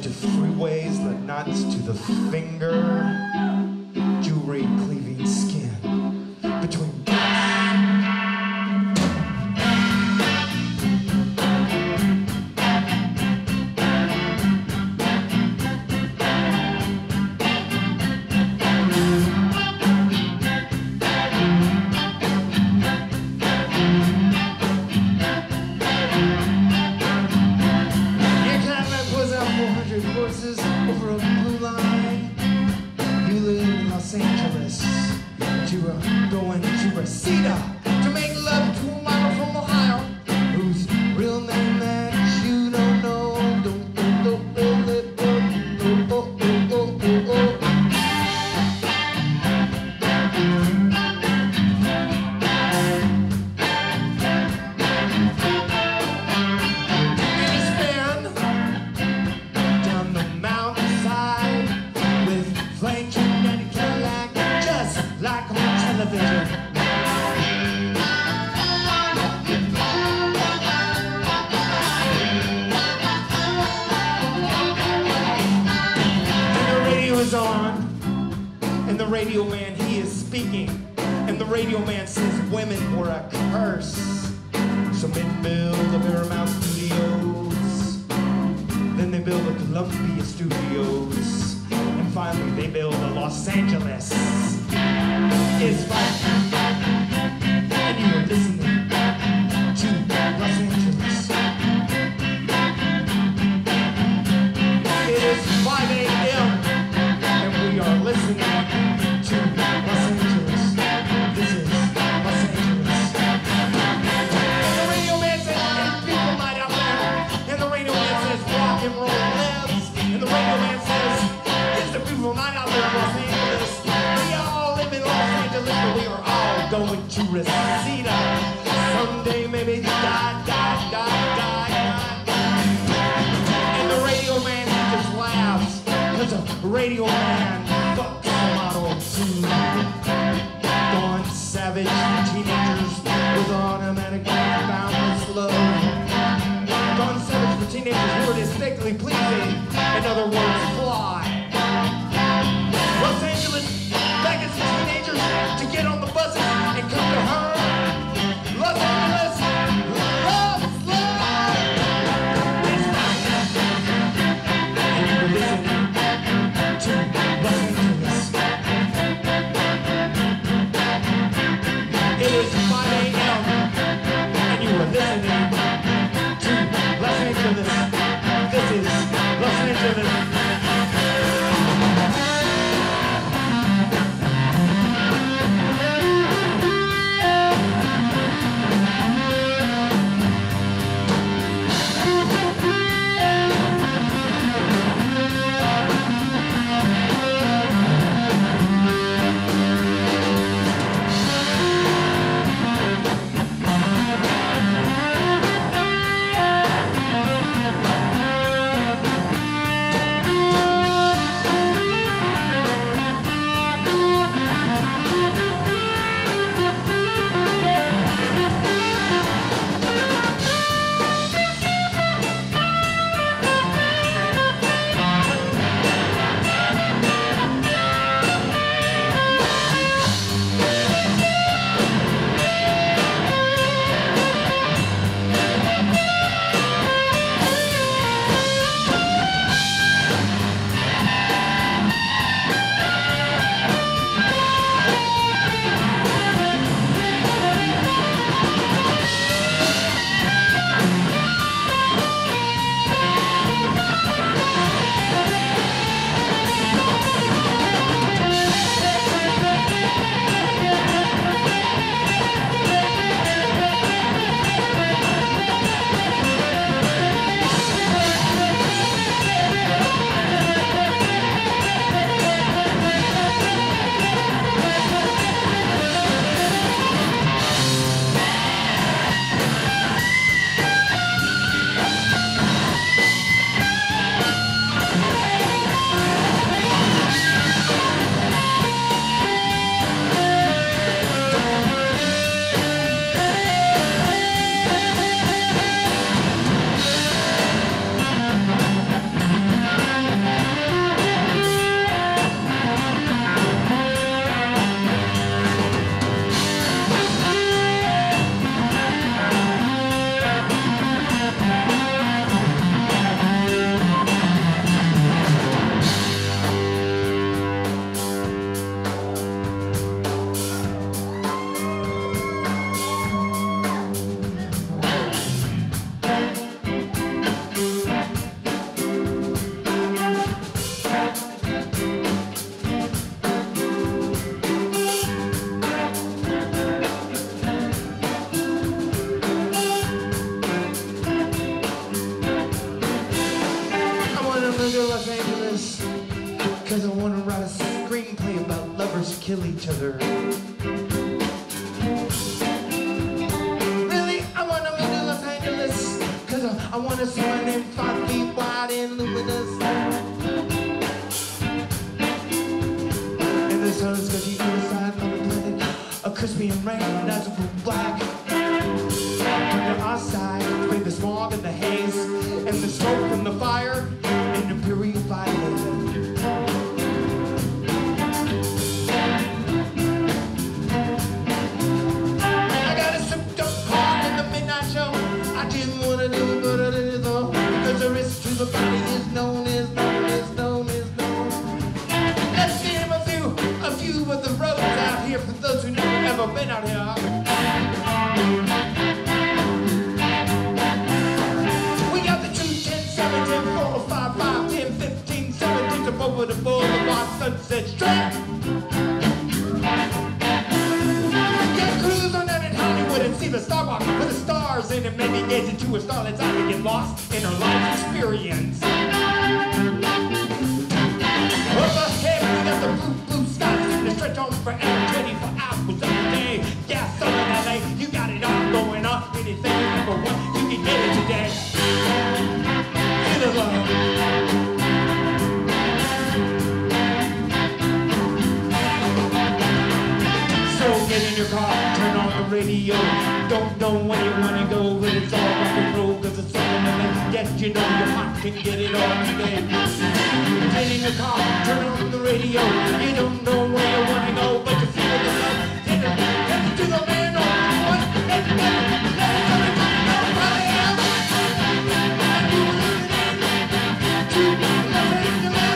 to freeways, the nuts to the finger, jewelry cleaving skin between horses over a blue line. You live in Los Angeles, but you are going to Reseda to make love to a model from Ohio, whose real name that you don't know. And the radio man, he is speaking, and the radio man says women were a curse. So men build the Paramount Studios, then they build the Columbia Studios, and finally they build the Los Angeles is fine. And you are listening to Los Angeles. It is 5 a.m. and we are listening to Los Angeles. This is Los Angeles. And the radio man says, "It's people night out there." And the radio man says, "Rock and roll lives." And the radio man says, "It's the beautiful night out there in Los Angeles. We all live in Los Angeles, but we are all going to Reseda. Someday maybe die. And the radio man, he just laughs, because a radio man fucks a model too. Gone savage teenagers with automatic boundless love. Gone savage for teenagers who are aesthetically pleasing. In other words, fly. Los Angeles beckons teenagers to get on the buses and come to her. Los Angeles loves love. It's nice. And you're listening to Los Angeles. It is 5 a.m. and you are listening to Los Angeles. This is Los Angeles. wanna go to Los Angeles, cause I wanna write a screenplay about lovers who kill each other. Really, I wanna go to Los Angeles, cause I wanna see my name 5 feet wide and luminous. And the sun is cause you other side of the planet, a crispy and rain, that's black. On our side, between the smog and the haze, and the smoke from the fire, and the purified air. I got a souped up car in the midnight show. I didn't want to do it, but I did it though, because the risk to the body is known. Let's name a few of the roads out here for those who never ever been out here. Over the boulevard, Sunset Strip. Yeah, cruise on down in Hollywood and see the Starbucks with the stars in it. Maybe gaze into a starlet's eye and get lost in her life experience. Up ahead, we got the blue skies that stretch on forever, 24 hours of the day. Yeah, Southern LA, you got it all going on. Anything you ever want, you can get it today. Feel the love. Get in your car, turn on the radio. Don't know when you wanna go, but it's all rock and roll, cause it's all in the lane. Yes, you know your heart can get it all today. Get in your car, turn on the radio. You don't know where you wanna go, but you feel the love. Take it to the man on one. Let it go, nobody else. And you will live it in to Los Angeles.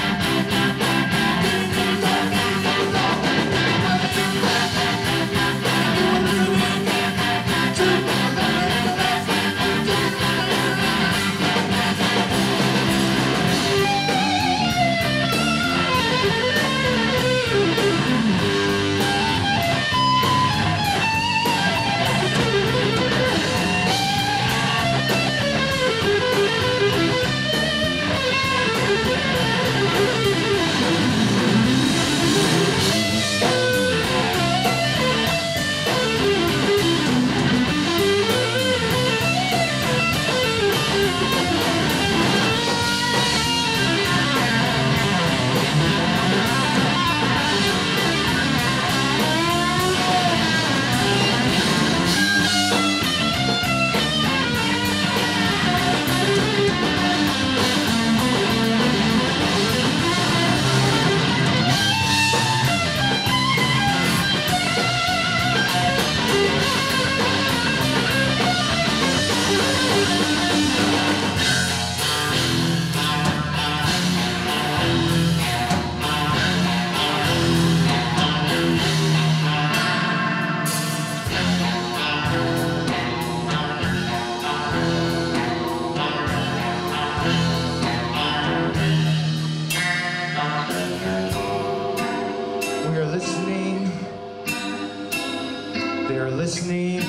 Listening.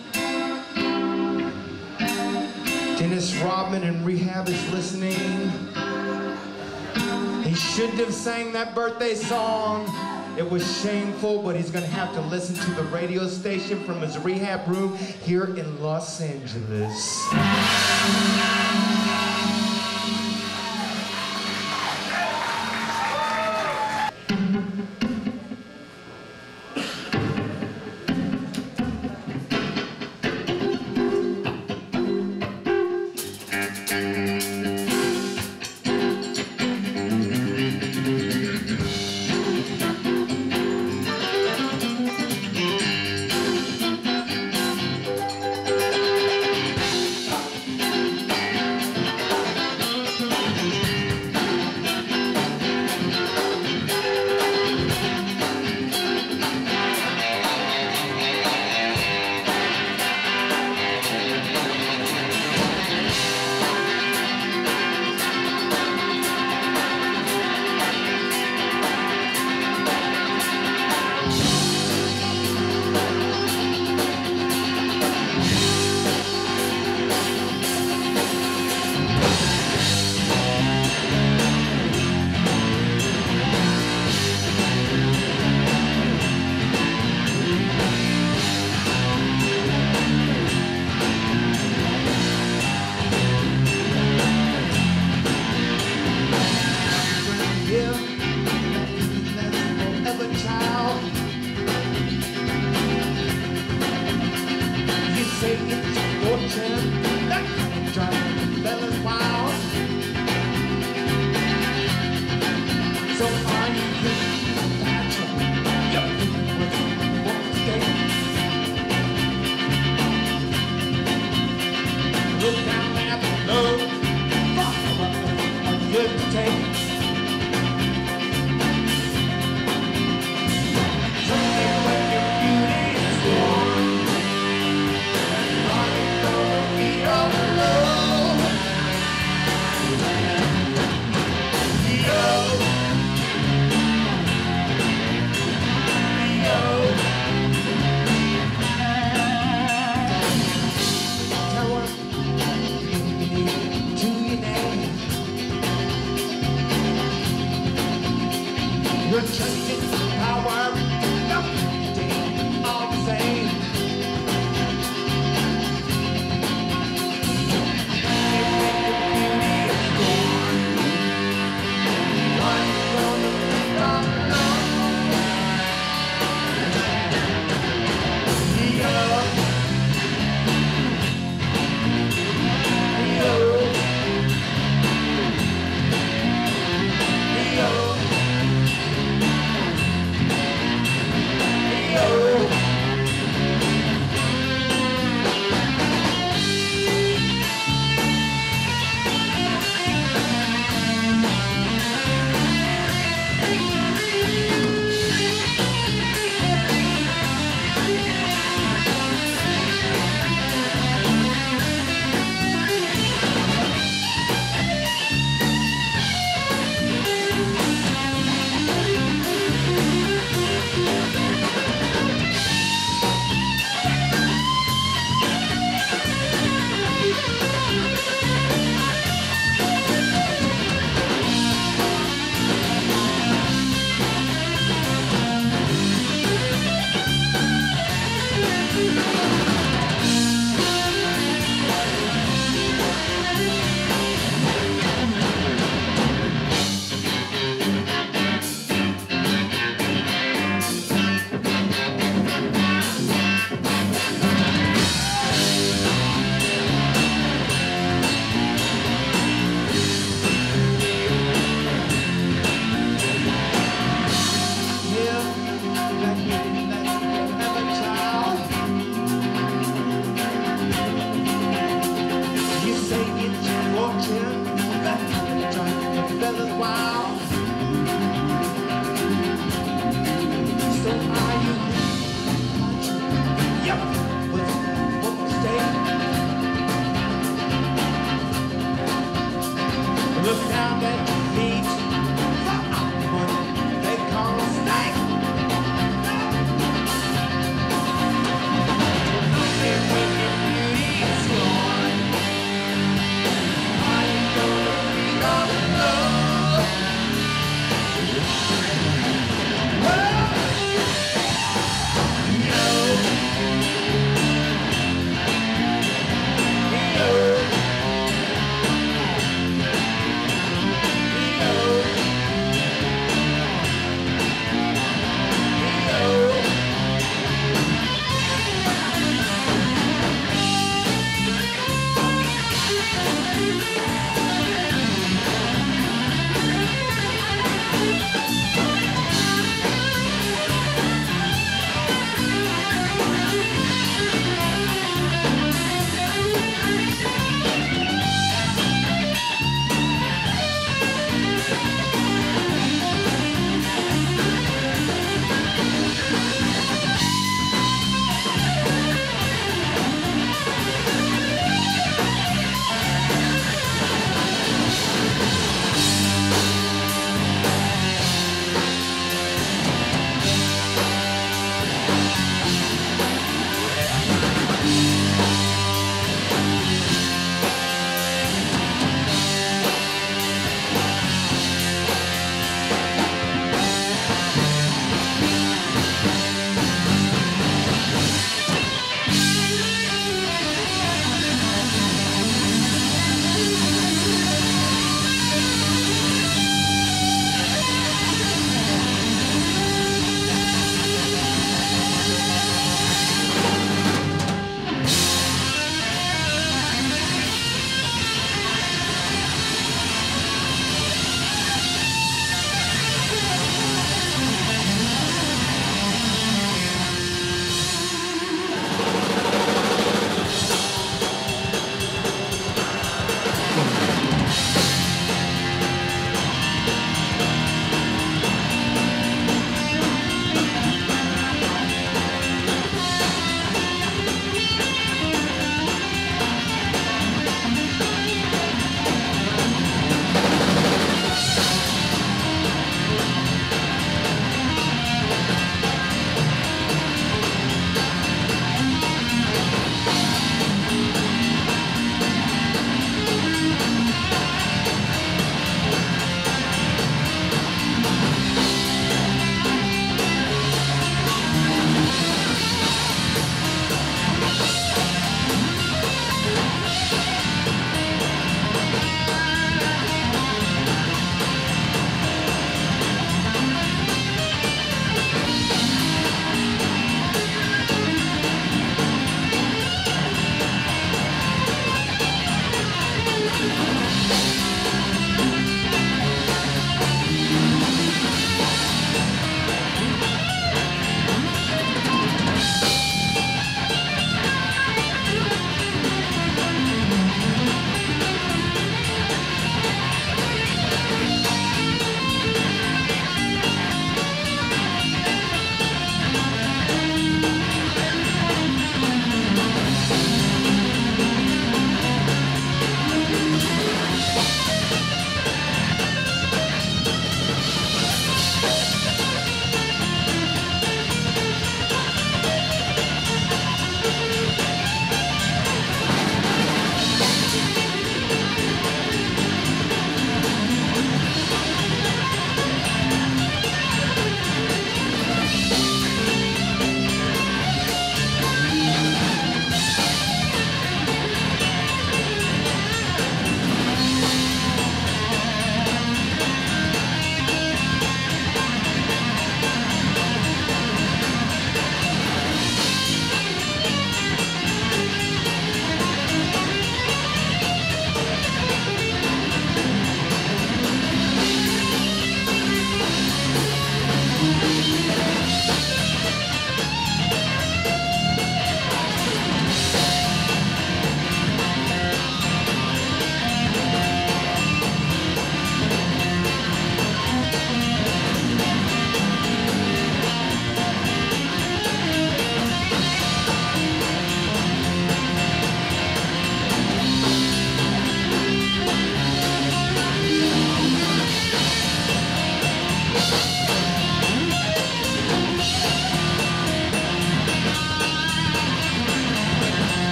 Dennis Rodman in rehab is listening. He shouldn't have sang that birthday song. It was shameful, but he's gonna have to listen to the radio station from his rehab room here in Los Angeles. Your church is power, nothing all the same. Look down that